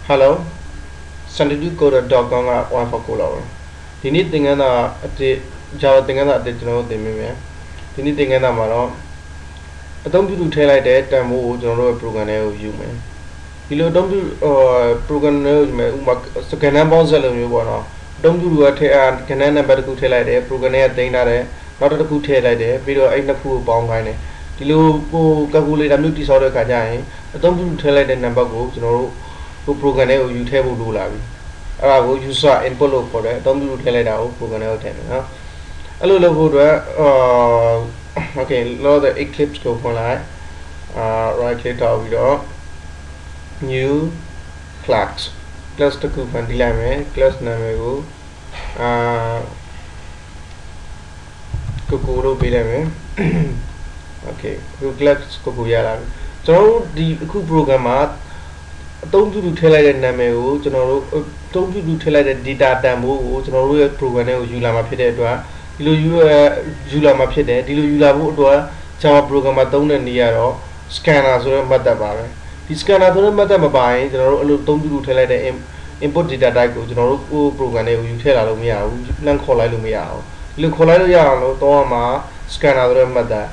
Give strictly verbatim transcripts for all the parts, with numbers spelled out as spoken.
Hello, Sandy go to dog on one for cool. You need thing and a Java thing and that you know the meme. You need thing and a maro. I don't do tell like that and move general program you may. You don't do program so can I bounce a little one. Don't do what can I never go tell like that program thing that not a good tell like that, video ain't a cool bomb kind. You calculate a new disorder. I don't do tell like the number goes, you know. Program you table do la. I will use input for that. Don't do tell it out. Program ten. A little good. Okay, load the Eclipse go for like right click out video. New class. Class the coupon dilemma. Class name go. Kukuro dilemma. Okay, class Kukuyala. So the cool program. Don't you tell like that name, don't you tell like that data demo, general program, you lama pedra, you lama pedra, you lama Java program at down and the scanners or Matabar. The scanner don't matter by general, don't you tell like the import data diagram, general program, you tell Alumia, Lancola Lumia, Lucola Yano, Toma, scanner or Mata.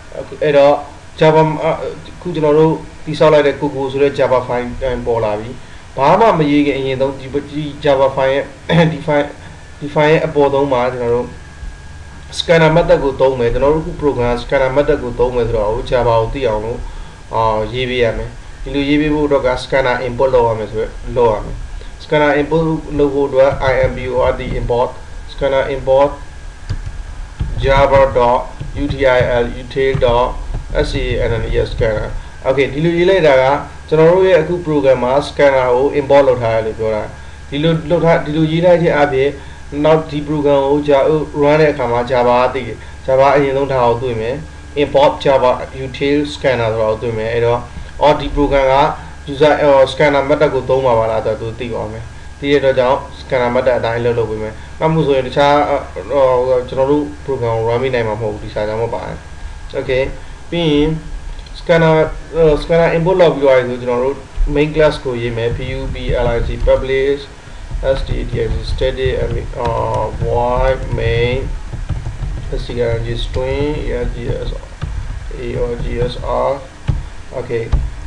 Java Kujanoro. These are like the cuckoos with Java fine and Bolavi. Bahama may don't Java fine define define a bodom marginal. Scanner Matago told me the Noru program, Scanner Matago told me the Java Diano or G V M. In the G V Budoga scanner import lower. Scanner import logo I M B or the import. Scanner import Java dot U T I L util dot S E and an E scanner. Okay, dilu later, general a good program scanner in ball of high. Dilu look at dilu yida not the program run a kama Java Java you don't how to me import Java util scanner or to me or the program user or scanner metago toma to the on me. Theatre down scanner meta dialogue of women. Namuso in the cha general program running name of home beside a mobile. Okay, being Scanner uh, scanner import log U I general main class ko ye mein public publish std steady and uh void main std string args argsr okay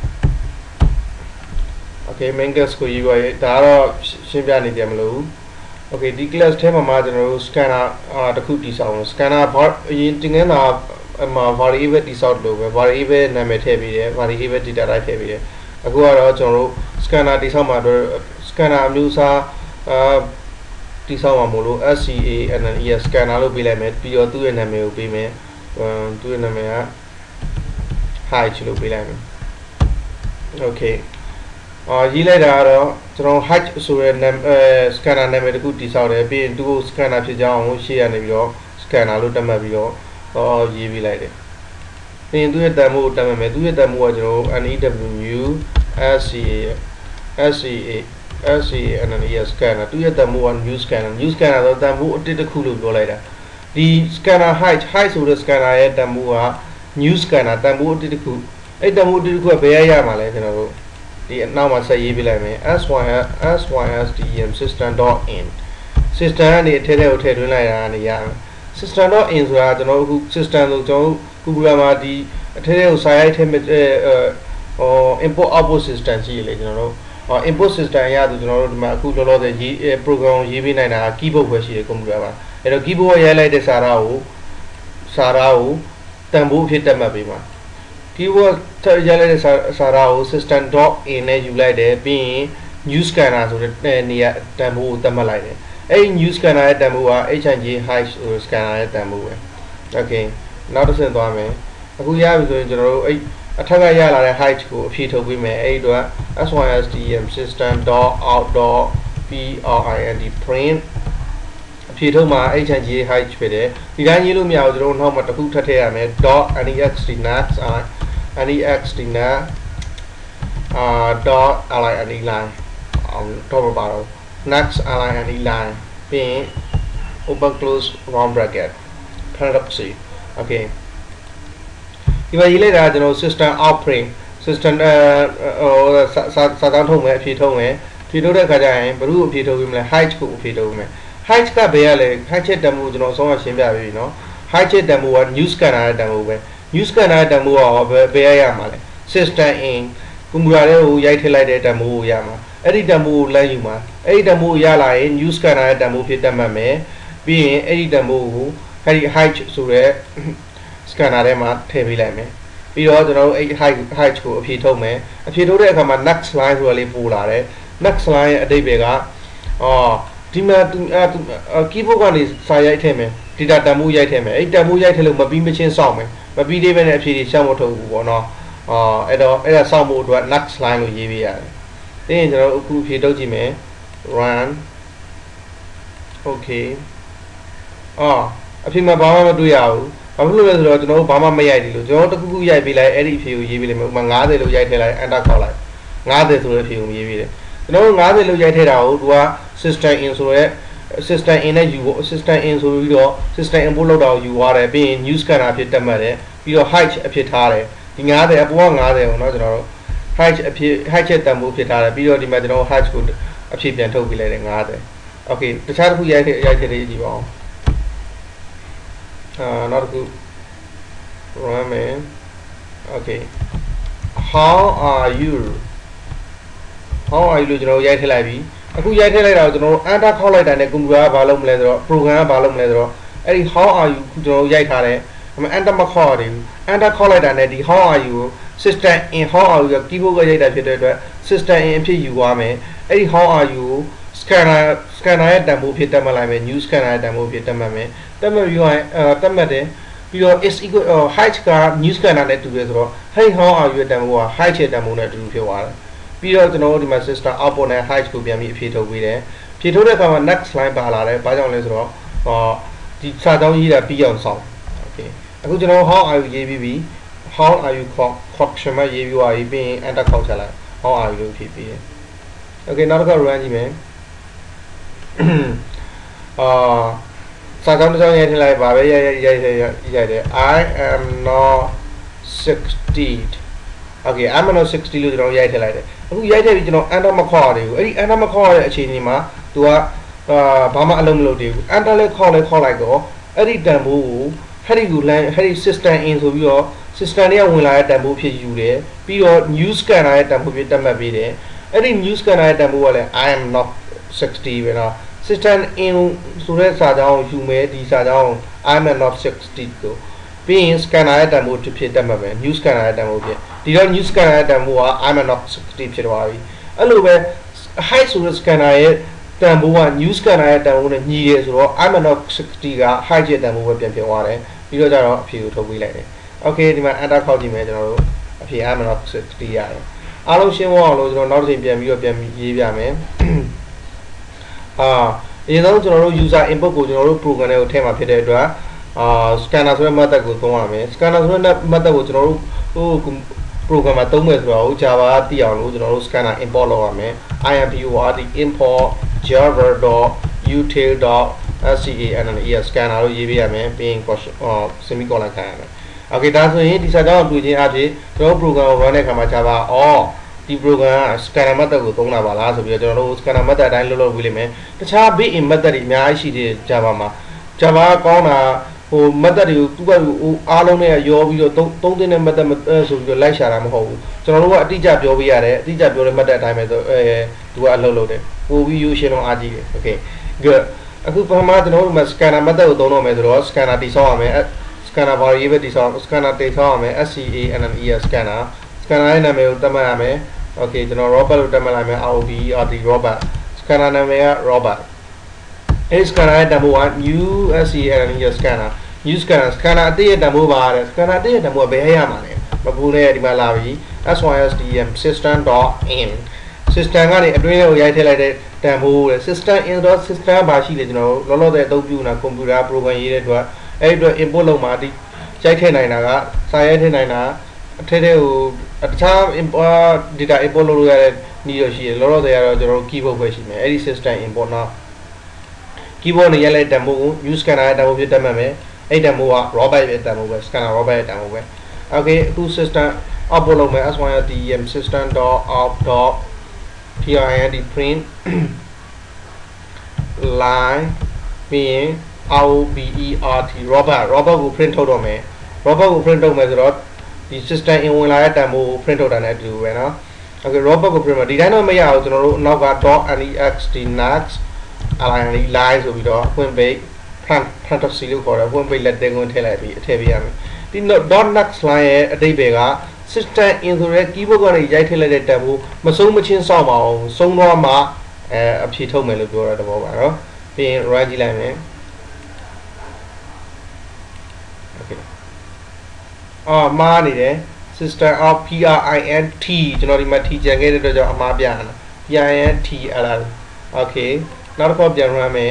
okay main class ko U I da ro shin pya ni tian ma lo okay di class the ma ma general scanner uh takku ti saw scanner yin tin ngin na variable result logo variable name thebide variable data type thebide aku aro jonro scanner ti saw ma do scanner amyu sa ti saw ma mo lo scan scanner lo pi lai me pi yo tu ye name ko pi me tu ye name ka height lo pi lai me okay ah yi lai da aro jonro height so ye name scanner name taku ti saw de pi yin tu scanner phit jaung shi ya ne pi do scanner lo tat mat pi do Oh, you be like it. Then do it demo, do it demo, and E W new S C A, S C A, S C A, and an E S scanner. Do it demo and new scanner. New scanner, the demo did the cool go later. The scanner height, height of the scanner, I demo, new scanner, demo did the cool. A demo did go a bear malay, you know. The now I say you be like me. S Y S Y S D E M system dot in. System and the tele hotel and the system dot in so I know system to Google Madi a site or import output system you know or import system ya to know my Google the program G V nine keyboard was here computer and a keyboard ya like the Sarao Sarao Tambu hit them up keyboard Jale Sarao system dot in as you like there being new scanner so that near Tambu Tamalide. A new scanner demo H and G high scanner demo. Okay, now to send to me. A good year in general, a Tagayala high school, Peter women, A door, as well as the system door outdoor P R I N D print. Peter ma H and G high speed. The Daniel Meow don't know what the hook tate dot and the X nuts are and the X dinner uh dot ally and the line on top about. Next align and line being open close round bracket parenthesis. Okay, if I later you know system outprint system uh or sa sa thông về phi thông về ဖြေထုတ်တဲ့အခါကျရင်ဘယ်လိုဖြေထုတ်ပြီးမလဲ height ကိုဖြေထုတ်မယ် height ကဘယ်ရလဲ height ချက်တန်ဖိုးကျွန်တော်အဆုံးအရှင်းပြပြီနော် height ချက်တန်ဖိုးက new scanner ရဲ့တန်ဖိုးပဲ new scanner ရဲ့တန်ဖိုးကဘယ်ဘယ်ရရမှာလဲ system in ကွန်ပျူတာတွေကိုရိုက်ထည့်လိုက်တဲ့တန်ဖိုးကိုရမှာအဲ့ဒီတန်ဖိုးကိုလမ်းယူမှာအဲ့ဒီတန်ဖိုးကိုရလာရင် new scanner ရဲ့တန်ဖိုးဖြစ်တတ်မှတ်မယ်ပြီးရင်အဲ့ဒီတန်ဖိုးကိုအဲ့ဒီ height ဆိုတဲ့ scanner ထဲမှာထည့်ပေးလိုက်မယ်ပြီးတော့ကျွန်တော်တို့အဲ့ height height ကိုအဖြေထုတ်မယ်အဖြေထုတ်တဲ့အခါမှာ next line ဆိုတာလေးပို့လာတယ် next line ရဲ့အဓိပ္ပာယ်ကအော်ဒီမှာ keyboard ကနေစာရိုက်ထည့်မယ် data တန်ဖိုးရိုက်ထည့်မယ်အဲ့တန်ဖိုးရိုက်ထည့်လို့မပြီးမချင်းစောင့်မယ်မပြီးသေးပဲနဲ့အဖြေတွေရှောက်မထုတ်ဘူးပေါ့နော်အော်အဲ့တော့အဲ့ဒါစောင့်ဖို့အတွက် next line လို့ရေးပေးရတယ်ပြီးရင်ကျွန်တော်တို့အခုအဖြေထုတ်ကြည့်မယ် run okay အော်အဖြေမှာဘာမှမတွေ့ရဘူးဘာဖြစ်လို့လဲဆိုတော့ကျွန်တော်တို့ဘာမှမရိုက်ဘူးလို့ကျွန်တော်တို့တခုခုရိုက်ပေးလိုက်အဲ့ဒီအဖြေကိုရေးပေးလိုက်မယ်ဥပမာninetyလို့ရိုက်ထည့်လိုက် enter ခေါက်လိုက်ninetyဆိုတဲ့အဖြေကိုရေးပေးတယ်ကျွန်တော်တို့ninetyလို့ရိုက်ထည့်တာကိုသူက system in ဆိုရဲ system in နဲ့ယူ system in ဆိုပြီးတော့ system input လောက်တာကိုယူသွားတယ်ပြီးရင် new scanner အဖြစ်တက်မှတ်တယ်ပြီးတော့ height အဖြစ်ထားတယ်ဒီninetyအပေါ်ကninetyကိုเนาะကျွန်တော်တို့ height အဖြစ် height ချက်တန်ဖိုးဖြစ်ထားတယ်ပြီးတော့ဒီမှာကျွန်တော် height ကိုအဖြစ်ပြန်ထုတ်ပေးလိုက်တယ်ninety โอเคတခြားတစ်ခုရိုက်ထည့်ရိုက်ထည့်လေးကြည့်ပါဦးအာနောက်တစ်ခု run man okay how are you how are you လို့ကျွန်တော်ရိုက်ထည့်လိုက်ပြီအခုရိုက်ထည့်လိုက်တာကိုကျွန်တော်တို့ enter ခေါက်လိုက်တာနဲ့ကွန်ပျူတာကဘာလုပ်မလဲဆိုတော့ program ကဘာလုပ်မလဲဆိုတော့အဲ့ဒီ how are you ကျွန်တော်ရိုက်ထားတယ်ဒါပေမဲ့ enter မခေါက်ရဘူး enter ခေါက်လိုက်တာနဲ့ဒီ how are you ကို system in how are you က keyboard ကရိုက်တာဖြစ်တဲ့အတွက် system in အဖြစ်ယူသွားမယ်အဲ့ဒီ how are you ကို scanner scanner ရဲ့တန်ဖိုးဖြစ်တက်မှတ်လိုက်မယ် new scanner ရဲ့တန်ဖိုးဖြစ်တက်မှတ်မယ်တက်မှတ်ပြီးတော့အဲတက်မှတ်တယ်ပြီးတော့ is equal height က new scanner နဲ့တူတယ်ဆိုတော့ hey how are you ရဲ့တန်ဖိုးက height ရဲ့တန်ဖိုးနဲ့တူတူဖြစ်သွားတယ်ပြီးတော့ကျွန်တော်တို့ဒီမှာ system output နဲ့ height ကိုပြန်ပြီးအဖြေထုတ်ပေးတယ်ဖြေထုတ်တဲ့အခါမှာ next line ပါလာတယ်ဘာကြောင့်လဲဆိုတော့ဟောဒီစာကြောင်းရေးတာပြီးအောင်ဆောင် okay အခုကျွန်တော် how are you ရေးပြီးပြီ how are you question mark ရေးပြီးသွားပြီပြီးရင် enter ခေါက်ချလိုက် how are you လို့ဖြေပေးတယ် okay နောက်တစ်ခါ run ကြည့်မယ်အာစာကြောင်းတစ်ကြောင်းရေးထည့်လိုက်ပါပဲရိုက်ရိုက်ရိုက်ရိုက်တယ် I am not sixty okay I'm not sixty လို့ကျွန်တော်ရိုက်ထည့်လိုက်တယ်အခုရိုက်ထည့်ပြီးကျွန်တော် enter မခေါက်ရသေးဘူးအဲ့ဒီ enter မခေါက်ရတဲ့အခြေအနေမှာ तू ကအာဘာမှအလုံးမလုပ်သေးဘူး enter လေးခေါက်လေးခေါက်လိုက်တော့အဲ့ဒီတန်ဖိုးကိုအဲ့ဒီကို line အဲ့ဒီ system in ဆိုပြီးတော့ system တွေကဝင်လာတဲ့တန်ဖိုးဖြစ်ယူတယ်ပြီးတော့ new scanner ရဲ့တန်ဖိုးဖြစ်တက်မှတ်ပေးတယ်အဲ့ဒီ new scanner ရဲ့တန်ဖိုးကလည်း I am not sixty ပဲเนาะ system in ဆိုတဲ့စာကြောင်းကိုယူမယ်ဒီစာကြောင်း I am not sixty ကိုပြီးရင် scanner ရဲ့တန်ဖိုးဖြစ်တက်မှတ်ပဲ new scanner ရဲ့တန်ဖိုးဖြစ်ဒီတော့ new scanner ရဲ့တန်ဖိုးက I am not sixty ဖြစ်သွားပြီအဲ့လိုပဲ height ဆိုတဲ့ scanner ရဲ့တန်ဖိုးက new scanner ရဲ့တန်ဖိုးနဲ့ညီတယ်ဆိုတော့ I am not sixty က height ရဲ့တန်ဖိုးပဲပြန်ဖြစ်သွားတယ်ပြီးတော့ကျတော့အဖြေကိုထုတ်ပေးလိုက်တယ် okay ဒီမှာ enter ခေါက်ကြည့်မယ်ကျွန်တော်တို့အဖြေ I am not sixty ရတယ်အားလုံးရှင်းသွားအောင်လို့ကျွန်တော်နောက်တစ်ချိန်ပြန်ပြီးတော့ပြန်ရေးပြမယ်အာအရင်ဆုံးကျွန်တော်တို့ user input ကိုကျွန်တော်တို့ program တွေကိုထည့်မှာဖြစ်တဲ့အတွက်အာ scanner ဆိုတဲ့ method ကိုသုံးရမယ် scanner ဆိုတဲ့ method ကိုကျွန်တော်တို့ဟို program မှာသုံးမယ်ဆိုတော့ Java သိအောင်လို့ကျွန်တော်တို့ scanner import လုပ်ရမယ် import import java.util.scanner scanner လို့ရေးပေးရမယ်ပြီးရင် semicolon ခံရမယ် okay ဒါဆိုရင်ဒီစာကြောင်းကိုတွေ့ချင်းအဖြစ်ကျွန်တော်တို့ program ကို run တဲ့အခါမှာ Java အော်ဒီ program က scanner method ကိုသုံးတာပါလားဆိုပြီးတော့ကျွန်တော်တို့ scanner method အတိုင်းလုပ်လုပ်ပြီးလိမ့်မယ်တခြား built in method တွေအများကြီးရှိသေးတယ် Java မှာ Java ကောင်းတာဟို method တွေကိုသူ့ဘက်ကိုအားလုံးနဲ့ရောပြီးတော့သုံးသင်းတဲ့ method ဆိုပြီးတော့လိုက်ရှာတာမဟုတ်ဘူးကျွန်တော်တို့ကအတိအကျပြောပေးရတယ်အတိအကျပြောတဲ့ method အတိုင်းပဲဆိုအဲသူကအလုပ်လုပ်တယ်ပို့ပြီး use ရှင်းတော့အားကြီးတယ် okay good အခုပထမကျွန်တော်တို့မှာ scanner method ကိုသုံးတော့မယ်ဆိုတော့ scanner တိဆောက်ရမယ် scanner variable တိဆောက် scanner တိဆောက်ရမယ် scanner scanner scanner ရဲ့နာမည်ကိုသတ်မှတ်ရမယ် okay ကျွန်တော် robot လို့သတ်မှတ်လိုက်မယ် rob rt robot scanner နာမည်က robotအဲ့ scanner ရဲ့တန်ဖိုးက new scanner scanner new scanner scanner အတိရဲ့တန်ဖိုးပါတဲ့ scanner အတိရဲ့တန်ဖိုးကဘယ်ရမှာလဲမပူနဲ့ဒီမှာလာပြီ system system.in system ကနေအတွင်းထဲကိုရိုက်ထည့်လိုက်တဲ့တန်ဖိုးတဲ့ system in တော့ system ဘာရှိလဲကျွန်တော်လောလောဆယ်အသုံးပြုနေတာ computer program ရေးတဲ့အတွက်အဲ့ဒီအတွက် input လုပ်မှာဒီရိုက်ထည့်နိုင်တာကစာရိုက်ထည့်နိုင်တာအထက်ထဲကိုတခြား import data import လုပ်လို့ရတဲ့နည်းရရှိတယ်လောလောဆယ်ကတော့ကျွန်တော်တို့ keyboard ပဲရှိမယ်အဲ့ဒီ system import နော် keyboard နဲ့ရိုက်လိုက်တဲ့တန်ဖိုးကို new scanner ရဲ့တန်ဖိုးဖြစ်တတ်မှတ်မယ်အဲ့တန်ဖိုးက robot ရဲ့တန်ဖိုးပဲ scanner robot ရဲ့တန်ဖိုးပဲ okay အခု system output လုပ်မယ် system system.out print print line ပြီးရင် robert robert robert ကို print ထုတ်တော့မယ် robert ကို print ထုတ်မယ်ဆိုတော့ဒီ system in ဝင်လာတဲ့တန်ဖိုးကို print ထုတ်တာနဲ့အတူပဲเนาะ okay robert ကို print မှာဒီတိုင်းတော့မရဘူးကျွန်တော်တို့နောက်က .next next align line ဆိုပြီးတော့ဖွင့်ပိတ် front front of c လို့ခေါ်တယ်ဖွင့်ပိတ်လက်သေးကိုထည့်လိုက်ပြီးအထည့်ပေးရမယ်ဒီ .next line ရဲ့အဓိပ္ပာယ်က system in ဆိုတဲ့ keyboard ကနေရိုက်ထည့်လိုက်တဲ့တန်ဖိုးမဆုံးမချင်းစောင့်ပါအောင်ဆုံးတော့မှအဲအဖြေထုတ်မယ်လို့ပြောတဲ့သဘောပါเนาะပြီးရင် run ကြည့်လိုက်မယ် okay အာမားနေတယ် system of print ကျွန်တော်ဒီမှာ t ကြံခဲ့တဲ့အတွက်ကြောင့်အမှားပြရတာ printll okay နောက်တစ်ခါပြန် run မယ်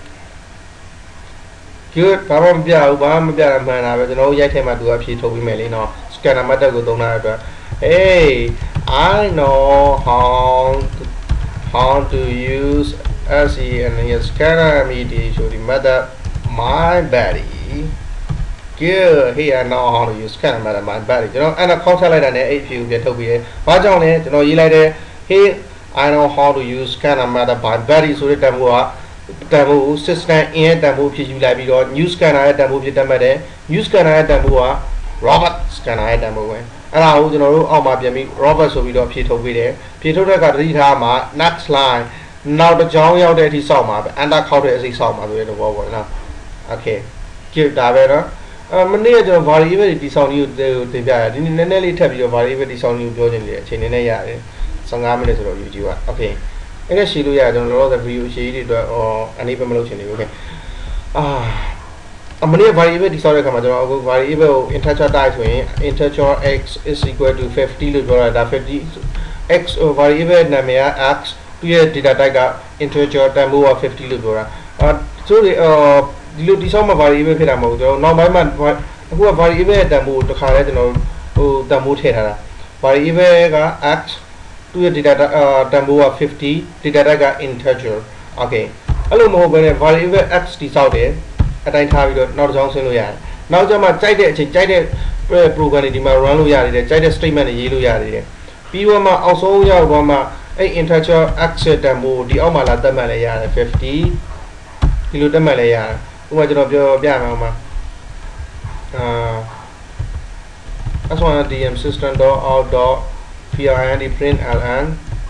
good ဘာမှမပြဘူးဘာမှမပြတာမှန်တာပဲကျွန်တော်ရိုက်ထဲမှာသူအဖြေထုတ်ပြီးမယ်လေနော် scanner method ကိုသုံးထားတဲ့အတွက် hey I know how to, how to use sen scanner immediate method my buddy good hey I know how to use scanner method my buddy ကျွန်တော်အဲ့ဒါခေါက်ထလိုက်တာနဲ့အဲ့ဖြေကိုပြန်ထုတ်ပြီးတယ်ဘာကြောင့်လဲကျွန်တော်ရေးလိုက်တယ် hey I know how to use scanner method by buddy ဆိုတဲ့တန်ဖိုးကတန်ဖိုး system in ရဲ့တန်ဖိုးဖြစ်ယူလိုက်ပြီးတော့ new scanner ရဲ့တန်ဖိုးဖြစ်တတ်မှတ်တယ် new scanner ရဲ့တန်ဖိုးက robert scanner ရဲ့တန်ဖိုးပဲအဲ့ဒါကိုကျွန်တော်တို့အောက်မှာပြန်ပြီး robert ဆိုပြီးတော့ဖြည့်ထုတ်ပေးတယ်ဖြည့်ထုတ်တဲ့အခါတတိထားမှာ next line နောက်တစ်ကြောင်းရောက်တဲ့အထိစောင့်ပါပဲ enter ခောက်တဲ့အစိစောင့်ပါဆိုတဲ့သဘောပေါ့နော် okay ကြည့်ဒါပဲနော်အမနေ့ကကျွန်တော် variable ဒီစောင့်လေးကိုတင်ပြရတယ်ဒီနေ့နည်းနည်းလေးထပ်ပြီးတော့ variable ဒီစောင့်လေးကိုပြောချင်တယ်အချိန်နည်းနည်းရတယ်fifteenမိနစ်ဆိုတော့ YouTube อ่ะ okay အဲ့ဒါရှည်လို့ရကျွန်တော်လောလောဆယ် video ရှည်တွေအတွက်ဟောအနေပဲမလုပ်ချင်ဘူး okay အာအမနေ့ variable ဒီစောင့်တဲ့အခါမှာကျွန်တော်အခု variable ကို integer type ဆိုရင် integer x is equal to fifty လို့ပြောတာဒါfifty x variable နာမည်က x သူရဲ့ data type က integer တန်ဖိုးကfiftyလို့ပြောတာအာဆိုဒီအော်ဒီလိုဒီစောင့်မှာ variable ဖြစ်တာမဟုတ်ဘူးကျွန်တော်နောက်ပိုင်းမှာအခုက variable ရဲ့တန်ဖိုးတစ်ခါလဲကျွန်တော်ဟိုတန်ဖိုးထည့်ထားတာ variable က x သူရဲ့ data တန်ဖိုးကfifty data type က integer okay အဲ့လိုမဟုတ်ဘဲနဲ့ variable x တိစောက်တယ်အတိုင်းထားပြီးတော့နောက်တစ်ကြောင်းဆင်းလို့ရတယ်နောက်ကျမှကြိုက်တဲ့အချိန်ကြိုက်တဲ့ program တွေဒီမှာ run လို့ရတယ်ကြိုက်တဲ့ statement တွေရေးလို့ရတယ်ပြီးတော့မှအောက်ဆုံးရောက်တော့မှအဲ့ integer x တန်ဖိုးဒီအောက်မှာလာသတ်မှတ်လဲရတယ်fiftyဒီလိုသတ်မှတ်လဲရတယ်ဥပမာကျွန်တော်ပြောပြမယ်ဥပမာအာ that's one dm system.out.print print ln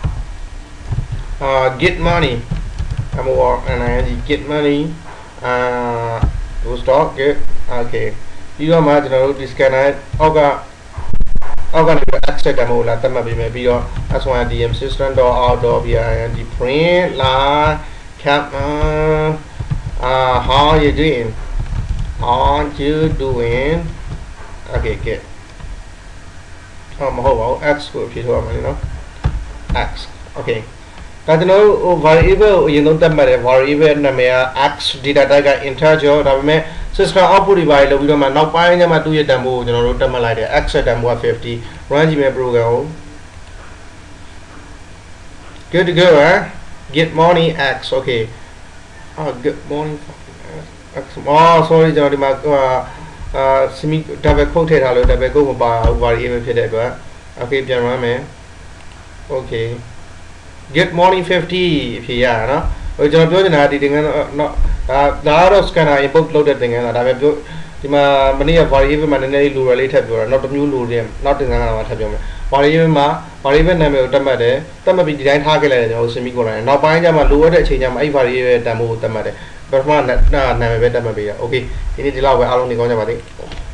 uh get money I'm or and get money uh do stock get okay ပြီးတော့မှကျွန်တော်တို့ဒီ scanner အောက်ကအောက်ကနေ access demo လာသတ်မှတ်ပေးမယ်ပြီးတော့ that's one dm system.out.print print line cap uh how you doing how you doing okay get အော်မဟုတ်ပါဘူး x ကိုဖြည့်ထားရမယ်နော် x okay ဒါကျွန်တော်တို့ variable ကိုအရင်ဆုံးသတ်မှတ်တယ် variable နာမည်က x data type က integer ဒါပေမဲ့ system output တွေပါလို့ပြီးတော့မှနောက်ပိုင်းကျမှသူ့ရဲ့တန်ဖိုးကိုကျွန်တော်တို့သတ်မှတ်လိုက်တယ် x တန်ဖိုးကfifty run ကြည့်မယ် program ကို good to go huh? get money x okay oh good morning x oh sorry ကျွန်တော်ဒီမှာအာ semi double quote ထည့်ထားလို့ double quote မပါဘူး variable ဖြစ်တဲ့အတွက် okay ပြန် run မယ် okay get morning fifty ဖြေရတာเนาะဟိုကျွန်တော်ပြောချင်တာဒီသင်္ကန်းတော့ဒါဒါကတော့ scanner input လုပ်တဲ့သင်္ကန်းလားဒါပဲပြောဒီမှာမနေ့က variable မှာနည်းနည်းလေး lower လေးထပ်ပြောတာနောက်တစ်မျိုး lower တဲ့နောက်သင်္ကန်းကတော့ထပ်ပြောမယ် variable မှာ variable နာမည်ကိုတတ်မှတ်တယ်တတ်မှတ်ပြီးဒီတိုင်းထားခဲ့လိုက်တယ်ကျွန်တော် semi colon နောက်ပိုင်းကျမှ lower တဲ့အချိန်ကျမှအဲ့ variable ရဲ့တန်ဖိုးကိုတတ်မှတ်တယ်ပထမနာမည်ပဲတတ်မှတ်ပေးတာ okay ဒီနေ့ဒီလောက်ပဲအားလုံးနေကောင်းကြပါစေ